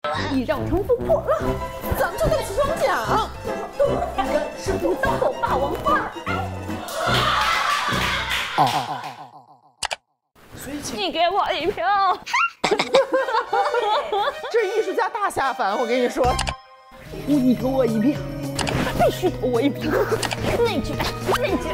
一绕城府破了，咱们就对此双讲。都说两人是不当走霸王花。 所以你给我一票。 这艺术家大下凡，我跟你说，你投我一票，必须投我一票。 内卷，内